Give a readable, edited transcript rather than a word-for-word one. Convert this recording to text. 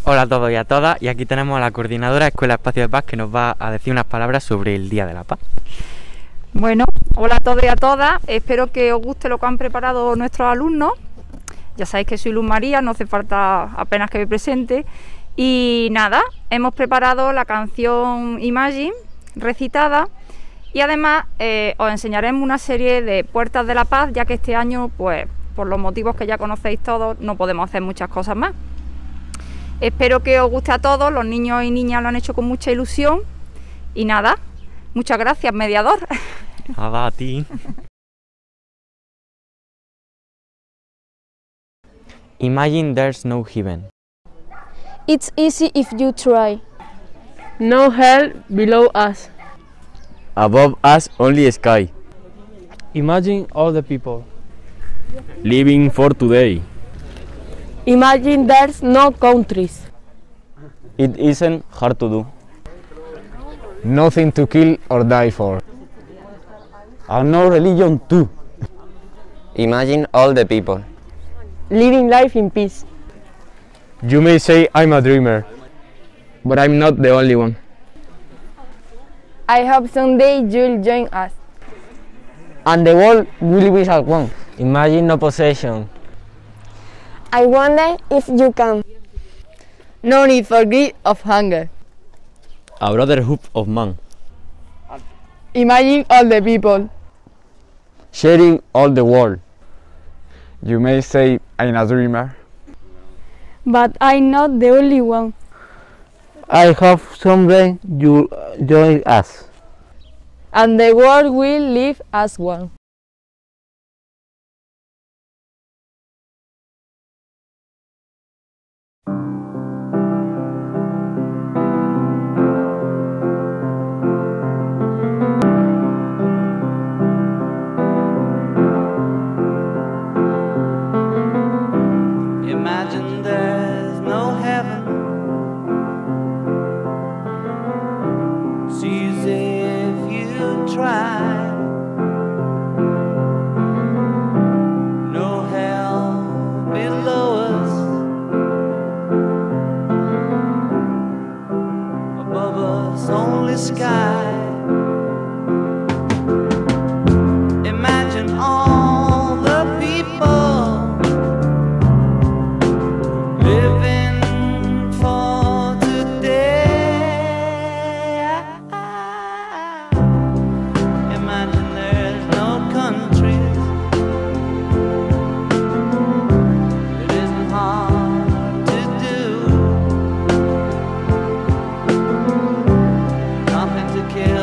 Hola a todos y a todas, y aquí tenemos a la coordinadora de Escuela Espacio de Paz que nos va a decir unas palabras sobre el Día de la Paz. Bueno, hola a todos y a todas, espero que os guste lo que han preparado nuestros alumnos. Ya sabéis que soy Luz María, no hace falta apenas que me presente. Y nada, hemos preparado la canción Imagine recitada y además os enseñaremos una serie de puertas de la paz, ya que este año, pues por los motivos que ya conocéis todos, no podemos hacer muchas cosas más. Espero que os guste a todos, los niños y niñas lo han hecho con mucha ilusión y nada, muchas gracias, mediador. Nada, a ti. Imagine there's no heaven. It's easy if you try. No hell below us. Above us only sky. Imagine all the people. Living for today. Imagine there's no countries. It isn't hard to do. Nothing to kill or die for. And no religion too. Imagine all the people. Living life in peace. You may say I'm a dreamer, but I'm not the only one. I hope someday you'll join us. And the world will be as one. Imagine no possession. I wonder if you can. No need for greed of hunger. A brotherhood of man. Imagine all the people. Sharing all the world. You may say I'm a dreamer, But I'm not the only one. I hope someday you join us. And the world will live as one. Imagine there's no heaven. It's easy if you try. No hell below us. Above us only sky. Imagine all the people living for today. Imagine there's no countries. It isn't hard to do. Nothing to kill